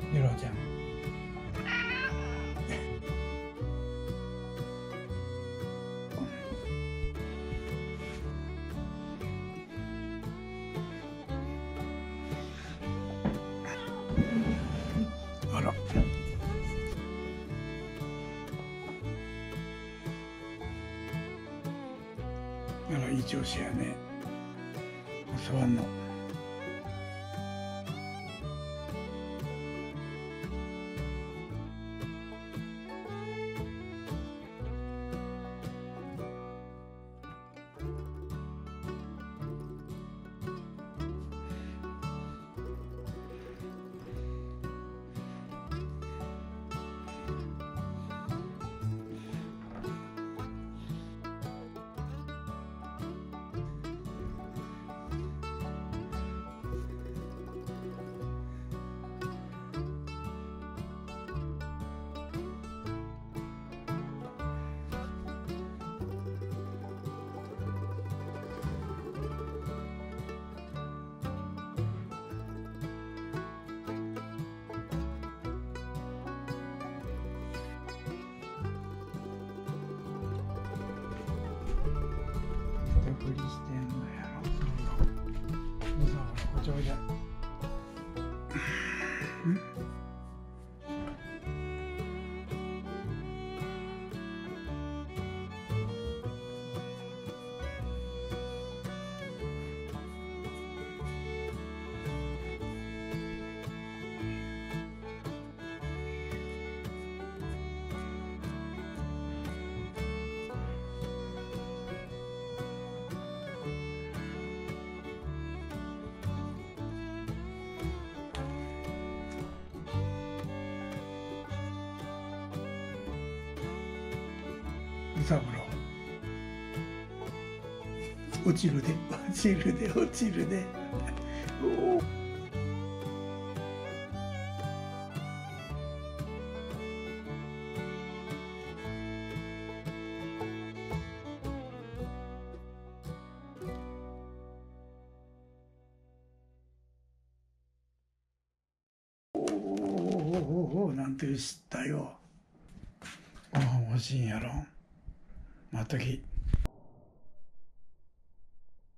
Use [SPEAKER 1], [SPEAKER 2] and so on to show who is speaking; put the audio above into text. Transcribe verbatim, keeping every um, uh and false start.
[SPEAKER 1] ユロちゃん。あら。あら、いい調子やね。触んの。手振りしてんのやろ。そうそう、こっちおいで。三郎、落ちるで落ちるで落ちるで。おおお、なんて知ったよ。ああ、欲しいんやろ。まっとき。